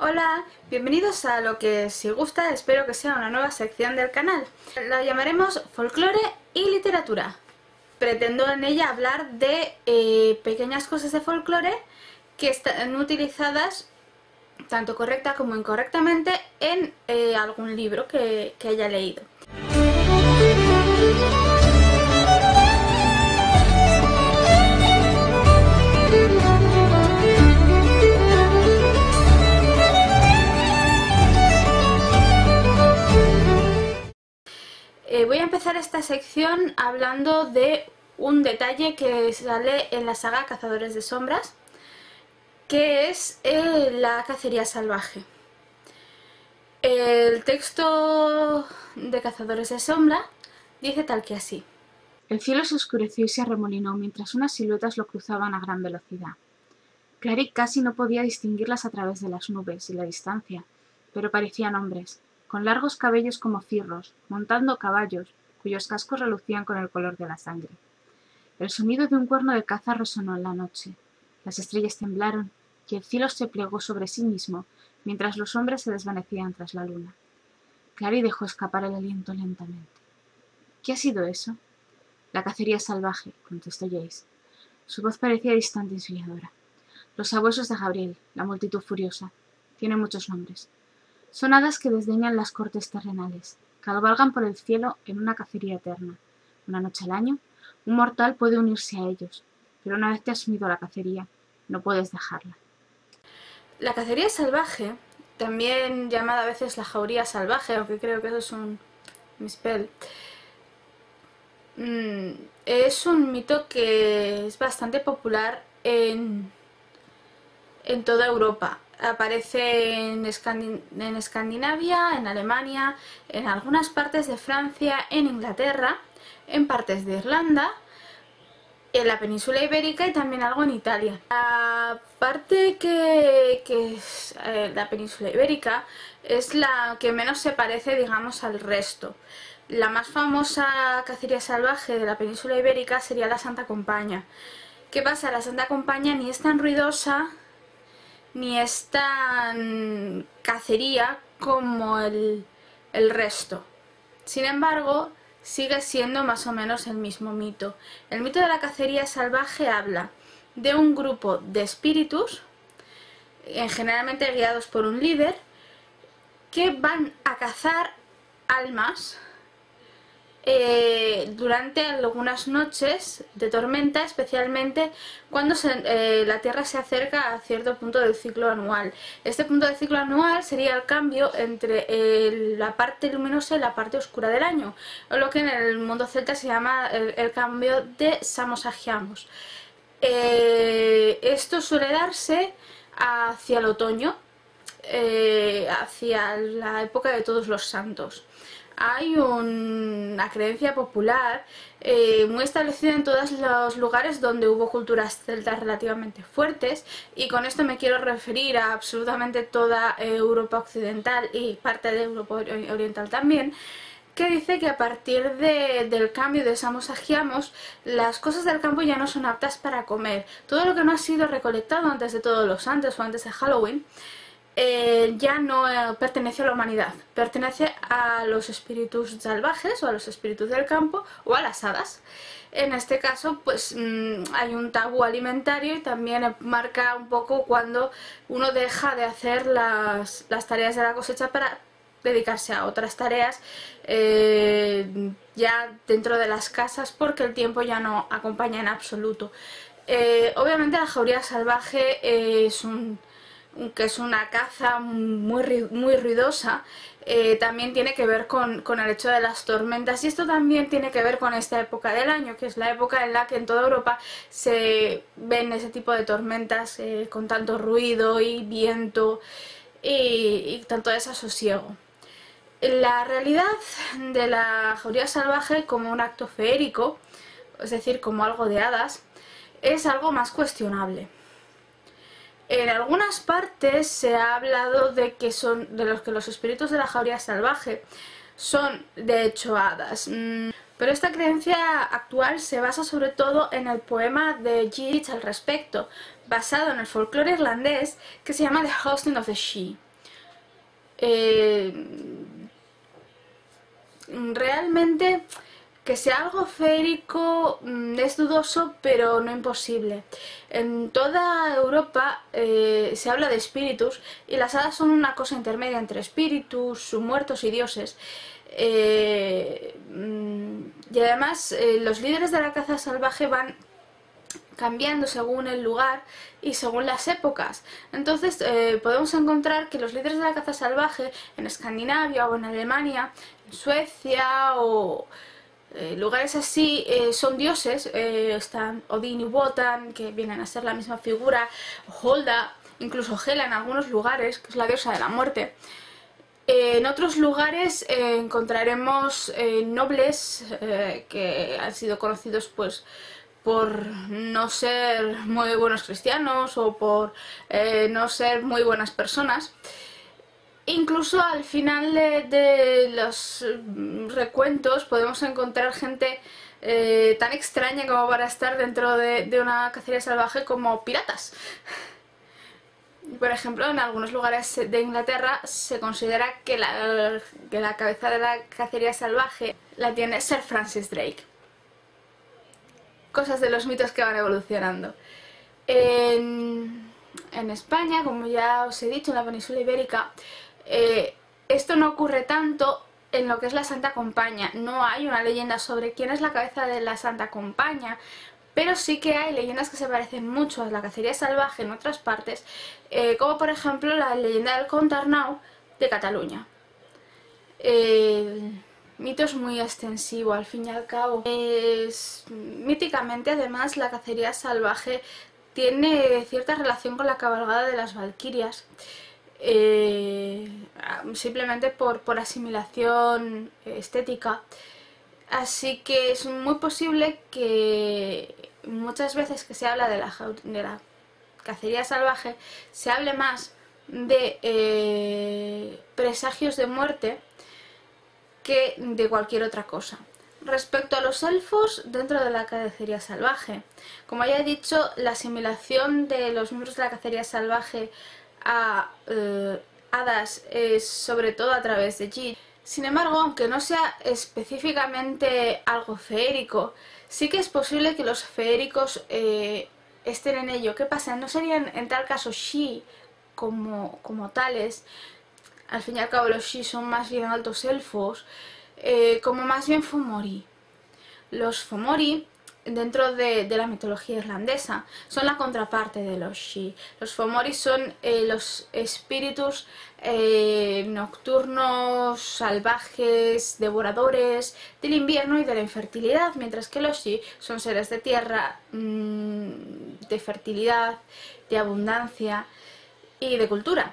Hola, bienvenidos a lo que, si gusta, espero que sea una nueva sección del canal. La llamaremos Folclore y Literatura. Pretendo en ella hablar de pequeñas cosas de folclore que están utilizadas tanto correcta como incorrectamente en algún libro que haya leído. Voy a empezar esta sección hablando de un detalle que sale en la saga Cazadores de Sombras, que es la cacería salvaje. El texto de Cazadores de Sombra dice tal que así. El cielo se oscureció y se arremolinó mientras unas siluetas lo cruzaban a gran velocidad. Clary casi no podía distinguirlas a través de las nubes y la distancia, pero parecían hombres, con largos cabellos como cirros, montando caballos, cuyos cascos relucían con el color de la sangre. El sonido de un cuerno de caza resonó en la noche. Las estrellas temblaron y el cielo se plegó sobre sí mismo, mientras los hombres se desvanecían tras la luna. Clary dejó escapar el aliento lentamente. ¿Qué ha sido eso? La cacería salvaje, contestó Jace. Su voz parecía distante y soñadora. Los sabuesos de Gabriel, la multitud furiosa. Tiene muchos nombres. Son hadas que desdeñan las cortes terrenales, cabalgan por el cielo en una cacería eterna. Una noche al año, un mortal puede unirse a ellos, pero una vez te has unido a la cacería, no puedes dejarla. La cacería salvaje, también llamada a veces la jauría salvaje, aunque creo que eso es un misspell, es un mito que es bastante popular en toda Europa. Aparece en Escandinavia, en Alemania, en algunas partes de Francia, en Inglaterra, en partes de Irlanda, en la península ibérica y también algo en Italia. La parte que es la península ibérica es la que menos se parece, digamos, al resto. La más famosa cacería salvaje de la península ibérica sería la Santa Compaña. ¿Qué pasa? La Santa Compaña ni es tan ruidosa ni es tan cacería como el resto. Sin embargo, sigue siendo más o menos el mismo mito. El mito de la cacería salvaje habla de un grupo de espíritus, generalmente guiados por un líder, que van a cazar almas durante algunas noches de tormenta, especialmente cuando la Tierra se acerca a cierto punto del ciclo anual. Este punto del ciclo anual sería el cambio entre la parte luminosa y la parte oscura del año, o lo que en el mundo celta se llama el cambio de Samhain. Esto suele darse hacia el otoño, hacia la época de Todos los Santos. Hay una creencia popular muy establecida en todos los lugares donde hubo culturas celtas relativamente fuertes, y con esto me quiero referir a absolutamente toda Europa occidental y parte de Europa oriental también, que dice que a partir del cambio de Samhain las cosas del campo ya no son aptas para comer. Todo lo que no ha sido recolectado antes de Todos los Santos o antes de Halloween ya no pertenece a la humanidad, pertenece a los espíritus salvajes o a los espíritus del campo o a las hadas. En este caso, pues hay un tabú alimentario y también marca un poco cuando uno deja de hacer las tareas de la cosecha para dedicarse a otras tareas ya dentro de las casas, porque el tiempo ya no acompaña en absoluto. Obviamente la jauría salvaje es una caza muy ruidosa. También tiene que ver con el hecho de las tormentas, y esto también tiene que ver con esta época del año, que es la época en la que en toda Europa se ven ese tipo de tormentas con tanto ruido y viento y tanto desasosiego. La realidad de la jauría salvaje como un acto feérico, es decir, como algo de hadas, es algo más cuestionable. En algunas partes se ha hablado de que los espíritus de la jauría salvaje son de hecho hadas, pero esta creencia actual se basa sobre todo en el poema de Yeats al respecto, basado en el folclore irlandés, que se llama The Hosting of the Sidhe. Realmente que sea algo feérico es dudoso, pero no imposible. En toda Europa se habla de espíritus, y las hadas son una cosa intermedia entre espíritus, muertos y dioses. Y además los líderes de la caza salvaje van cambiando según el lugar y según las épocas. Entonces podemos encontrar que los líderes de la caza salvaje en Escandinavia o en Alemania, en Suecia o lugares así, son dioses. Están Odín y Wotan, que vienen a ser la misma figura, Holda, incluso Hela en algunos lugares, que es la diosa de la muerte. En otros lugares encontraremos nobles que han sido conocidos pues por no ser muy buenos cristianos o por no ser muy buenas personas. Incluso al final de los recuentos podemos encontrar gente tan extraña como para estar dentro de una cacería salvaje, como piratas. Por ejemplo, en algunos lugares de Inglaterra se considera que la cabeza de la cacería salvaje la tiene Sir Francis Drake. Cosas de los mitos que van evolucionando. En España, como ya os he dicho, en la península ibérica, esto no ocurre tanto en lo que es la Santa Compaña. No hay una leyenda sobre quién es la cabeza de la Santa Compaña, pero sí que hay leyendas que se parecen mucho a la cacería salvaje en otras partes, como por ejemplo la leyenda del Comte Arnau de Cataluña. El mito es muy extensivo, al fin y al cabo. Míticamente, además, la cacería salvaje tiene cierta relación con la cabalgada de las valquirias, simplemente por asimilación estética. Así que es muy posible que muchas veces que se habla de la cacería salvaje se hable más de presagios de muerte que de cualquier otra cosa. Respecto a los elfos dentro de la cacería salvaje, como ya he dicho, la asimilación de los miembros de la cacería salvaje a hadas es sobre todo a través de Jin. Sin embargo, aunque no sea específicamente algo feérico, sí que es posible que los feéricos estén en ello. ¿Qué pasa? No serían en tal caso Shi como tales. Al fin y al cabo los Shi son más bien altos elfos, como más bien Fomori. Los Fomori, dentro de la mitología irlandesa, son la contraparte de los Shi. Los Fomori son los espíritus nocturnos, salvajes, devoradores del invierno y de la infertilidad, mientras que los Shi son seres de tierra, de fertilidad, de abundancia y de cultura.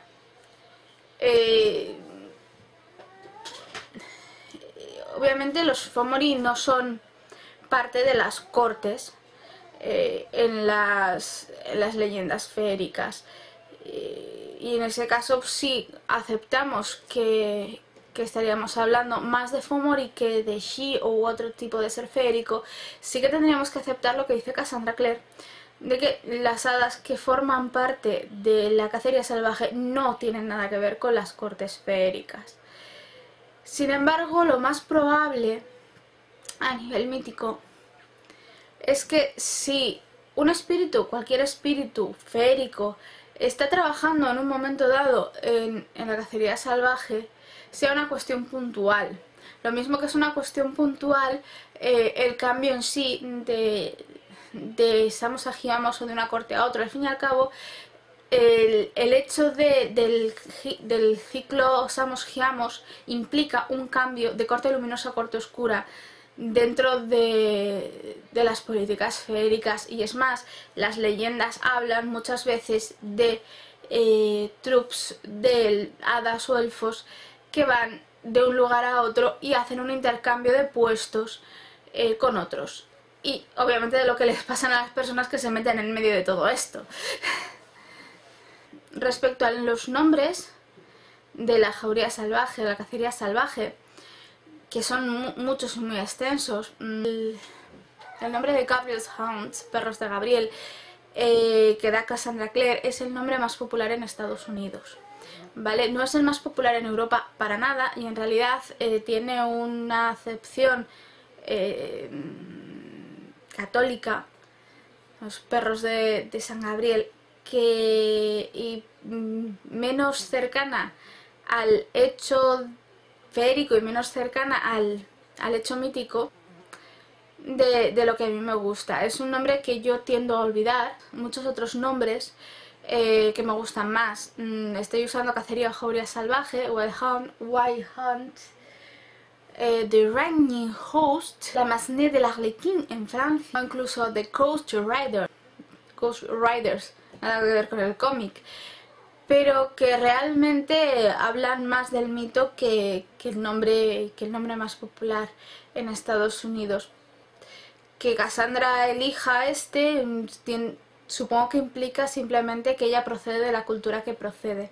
Obviamente los Fomori no son parte de las cortes en las leyendas feéricas, y en ese caso sí aceptamos que estaríamos hablando más de Fomori que de Shi u otro tipo de ser feérico. Sí que tendríamos que aceptar lo que dice Cassandra Clare, de que las hadas que forman parte de la cacería salvaje no tienen nada que ver con las cortes feéricas. Sin embargo, lo más probable a nivel mítico es que si un espíritu, cualquier espíritu feérico, está trabajando en un momento dado en la cacería salvaje, sea una cuestión puntual. Lo mismo que es una cuestión puntual el cambio en sí de Samos a Giamos o de una corte a otra. Al fin y al cabo, el hecho del ciclo Samos-Giamos implica un cambio de corte luminosa a corte oscura dentro de las políticas feéricas, y es más, las leyendas hablan muchas veces de troops de hadas o elfos que van de un lugar a otro y hacen un intercambio de puestos con otros, y obviamente de lo que les pasa a las personas que se meten en medio de todo esto. Respecto a los nombres de la jauría salvaje, de la cacería salvaje, que son muchos y muy extensos, el nombre de Gabriel's Hounds, perros de Gabriel, que da Cassandra Clare, es el nombre más popular en Estados Unidos. ¿vale? No es el más popular en Europa para nada y en realidad tiene una acepción católica, los perros de San Gabriel, menos cercana al hecho feérico y menos cercana al hecho mítico de lo que a mí me gusta. Es un nombre que yo tiendo a olvidar. Muchos otros nombres que me gustan más. Estoy usando Cacería o Jauría Salvaje, Wild Hunt, The Raging Host, La Masnée de l'Arlequin en Francia, o incluso The Ghost Riders, nada que ver con el cómic, pero que realmente hablan más del mito que el nombre más popular en Estados Unidos. Que Cassandra elija supongo que implica simplemente que ella procede de la cultura que procede.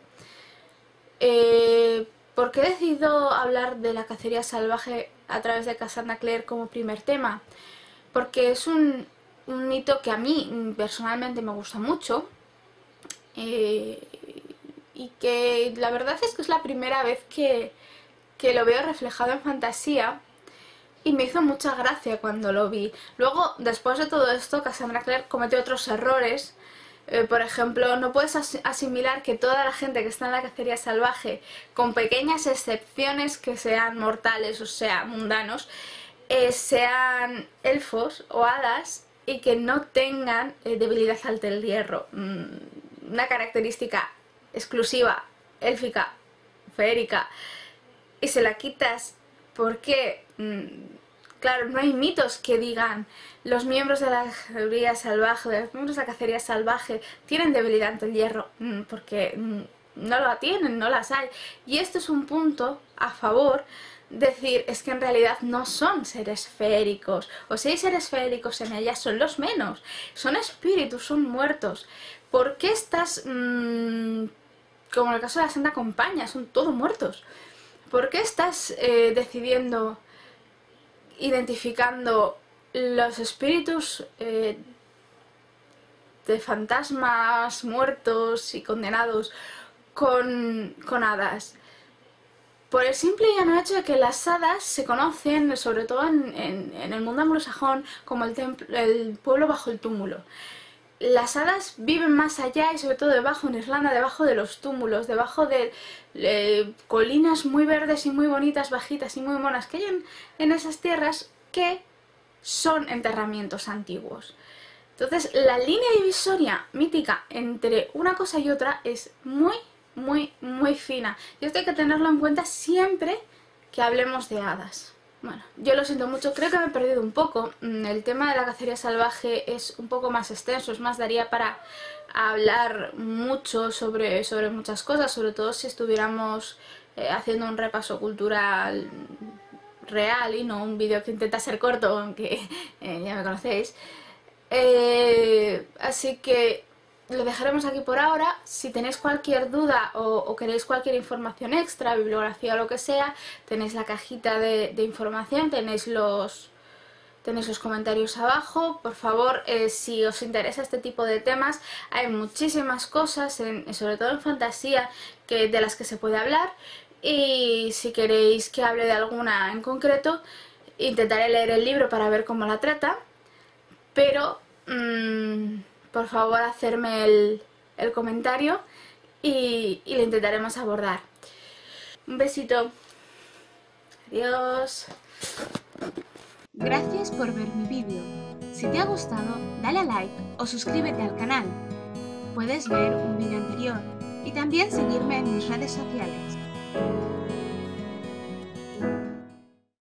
¿Por qué he decidido hablar de la cacería salvaje a través de Cassandra Clare como primer tema? Porque es un mito que a mí personalmente me gusta mucho y que la verdad es que es la primera vez que lo veo reflejado en fantasía y me hizo mucha gracia cuando lo vi. Luego, después de todo esto, Cassandra Clare cometió otros errores. Por ejemplo, no puedes asimilar que toda la gente que está en la cacería salvaje, con pequeñas excepciones que sean mortales o sea mundanos, sean elfos o hadas y que no tengan debilidad ante el hierro. Una característica exclusiva, élfica, feérica, y se la quitas porque, claro, no hay mitos que digan los miembros de la cacería salvaje, los miembros de la cacería salvaje tienen debilidad ante el hierro, porque no la tienen, no las hay. Y esto es un punto a favor. Decir, es que en realidad no son seres feéricos, o si hay seres feéricos en ellas son los menos, son espíritus, son muertos. ¿Por qué estás, como en el caso de la Santa Compañía, son todos muertos? ¿Por qué estás identificando los espíritus de fantasmas muertos y condenados con hadas? Por el simple y llano hecho de que las hadas se conocen, sobre todo en el mundo anglosajón, como el pueblo bajo el túmulo. Las hadas viven más allá y sobre todo debajo, en Irlanda, debajo de los túmulos, debajo de colinas muy verdes y muy bonitas, bajitas y muy monas que hay en esas tierras, que son enterramientos antiguos. Entonces, la línea divisoria mítica entre una cosa y otra es muy fina. Y esto hay que tenerlo en cuenta siempre que hablemos de hadas. Bueno, yo lo siento mucho, creo que me he perdido un poco. El tema de la cacería salvaje es un poco más extenso, es más, daría para hablar mucho sobre muchas cosas, sobre todo si estuviéramos haciendo un repaso cultural real y no un vídeo que intenta ser corto, aunque ya me conocéis. Así que lo dejaremos aquí por ahora. Si tenéis cualquier duda o queréis cualquier información extra, bibliografía o lo que sea, tenéis la cajita de información, tenéis los comentarios abajo. Por favor, si os interesa este tipo de temas, hay muchísimas cosas, sobre todo en fantasía, de las que se puede hablar. Y si queréis que hable de alguna en concreto, intentaré leer el libro para ver cómo la trata. Pero por favor, hacerme el comentario y lo intentaremos abordar. Un besito. Adiós. Gracias por ver mi vídeo. Si te ha gustado, dale a like o suscríbete al canal. Puedes ver un vídeo anterior y también seguirme en mis redes sociales.